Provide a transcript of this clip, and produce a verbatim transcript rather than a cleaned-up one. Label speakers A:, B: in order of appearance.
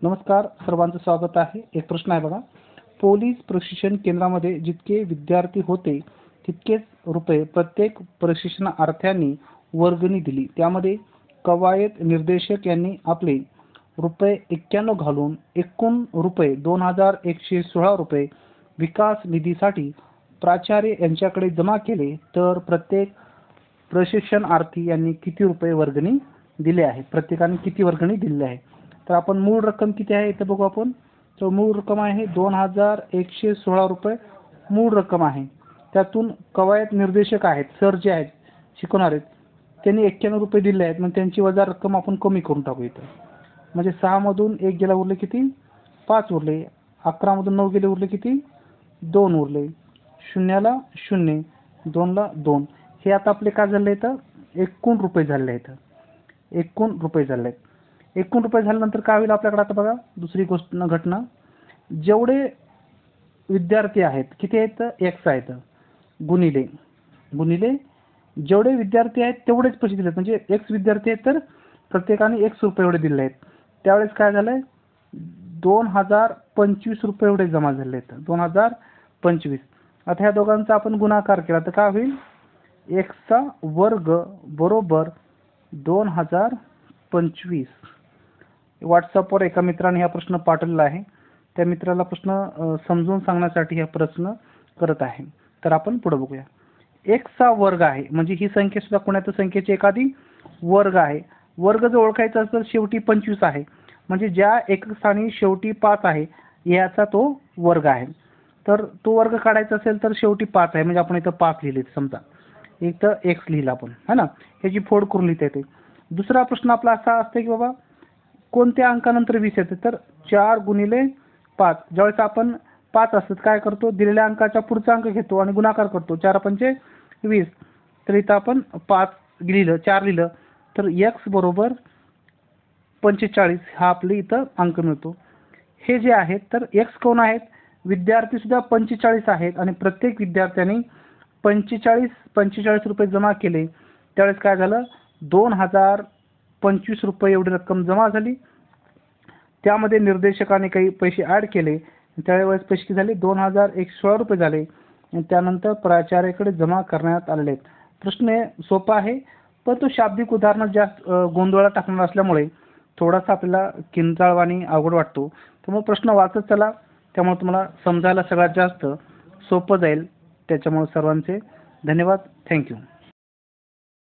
A: नमस्कार, सर्वांचं स्वागत आहे. एक प्रश्न आहे बघा. पोलीस प्रशिक्षण केंद्रामध्ये जितके विद्यार्थी होते तितकेच रुपये प्रत्येक प्रशिक्षणार्थ्यांनी वर्गणी दिली. त्यामध्ये कवायत निर्देशक यांनी आपले रुपये एक्क्याण्णव घालून एकूण रुपये दोन हजार एकशे सोळा रुपये विकास निधीसाठी प्राचार्य यांच्याकडे जमा केले, तर प्रत्येक प्रशिक्षणार्थी यांनी किती रुपये वर्गणी दिले आहे? प्रत्येकाने किती वर्गणी दिली आहे? तर आपण मूळ रक्कम किती आहे इथं बघू आपण. तर मूळ रक्कम आहे दोन हजार एकशे सोळा रुपये मूळ रक्कम आहे. त्यातून कवायत निर्देशक आहेत, सर जे आहेत शिकवणार आहेत, त्यांनी एक्क्याण्णव रुपये दिले आहेत. मग त्यांची वजा रक्कम आपण कमी करून टाकू इथं. म्हणजे सहा मधून एक गेला उरले किती? पाच उरले. अकरा मधून नऊ गेले उरले किती? दोन उरले. शून्याला शून्य, दोनला दोन. हे आता आपले काय झाले इथं? एकूण रुपये झाले आहेत. एकूण रुपये झाले आहेत. एकूण रुपये झाल्यानंतर काय होईल आपल्याकडे आता बघा. दुसरी गोष्ट घटना, जेवढे विद्यार्थी आहेत किती आहेत? एक्स आहेत. गुणिले गुणिले जेवढे विद्यार्थी आहेत तेवढेच पैसे दिलेत. म्हणजे एक्स विद्यार्थी आहेत तर प्रत्येकाने एक्स रुपये एवढे दिले आहेत. त्यावेळेस काय झालंय? दोन हजार पंचवीस रुपये एवढे जमा झाले आहेत. दोन हजार पंचवीस. आता ह्या दोघांचा आपण गुणाकार केला तर काय होईल? एक्सचा वर्ग बरोबर दोन हजार पंचवीस. व्हॉट्सअपवर एका मित्राने हा प्रश्न पाठवलेला आहे. त्या मित्राला प्रश्न समजून सांगण्यासाठी हा प्रश्न करत आहे. तर आपण पुढे बघूया. एक्सचा वर्ग आहे म्हणजे ही संख्या सुद्धा कोणत्या संख्येची एखादी वर्ग आहे. वर्ग जर ओळखायचा असेल शेवटी पंचवीस आहे, म्हणजे ज्या एकक स्थानी शेवटी पाच आहे याचा तो वर्ग आहे. तर तो वर्ग काढायचा असेल तर शेवटी पाच आहे, म्हणजे आपण इथं पाच लिहिले. समजा इथं एक्स लिहिला आपण, है ना. ह्याची फोड करून लिहिता येते. दुसरा प्रश्न आपला असा असतो की बाबा कोणत्या अंकानंतर वीस येते? तर चार गुणिले पाच. ज्यावेळेस आपण पाच असतात काय करतो? दिलेल्या अंकाच्या पुढचा अंक घेतो आणि गुणाकार करतो. चार पंचे वीस. तर इथं आपण पाच लिहिलं, चार लिहिलं तर एक्स बरोबर पंचेचाळीस हा आपले इथं अंक मिळतो. हे जे आहेत तर एक्स कोण आहेत? विद्यार्थी सुद्धा पंचेचाळीस आहेत आणि प्रत्येक विद्यार्थ्यांनी पंचेचाळीस पंचेचाळीस रुपये जमा केले. त्यावेळेस काय झालं? दोन हजार पंचवीस रुपये एवढी रक्कम जमा झाली. त्यामध्ये निर्देशकाने काही पैसे ॲड केले. त्यावेळेस पैसे किती झाले? दोन हजार एकशे सोळा रुपये झाले. आणि त्यानंतर प्राचार्याकडे जमा करण्यात आलेले आहेत. प्रश्न सोपा आहे, पण तो शाब्दिक उदाहरण जास्त गोंधळात टाकणार असल्यामुळे थोडासा आपल्याला किंचाळवाणी अवघड वाटतो. त्यामुळे प्रश्न वाचत चला, त्यामुळे तुम्हाला समजायला सगळ्यात जास्त सोपं जाईल. त्याच्यामुळे सर्वांचे धन्यवाद. थँक्यू.